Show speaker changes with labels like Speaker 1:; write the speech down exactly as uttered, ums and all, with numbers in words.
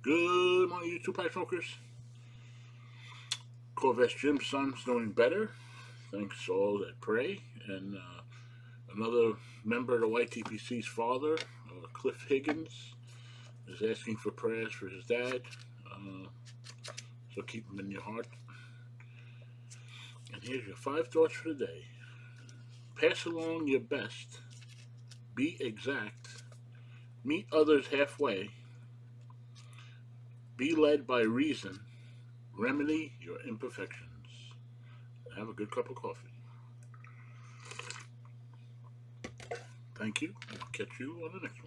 Speaker 1: Good morning, you two pipe smokers. Corvette Jim's son's doing better, thanks to all that pray. And uh, another member of the Y T P C's father, uh, Cliff Higgins, is asking for prayers for his dad. Uh, so keep him in your heart. And here's your five thoughts for the day. Pass along your best. Be exact. Meet others halfway. Be led by reason. Remedy your imperfections. Have a good cup of coffee. Thank you. I'll catch you on the next one.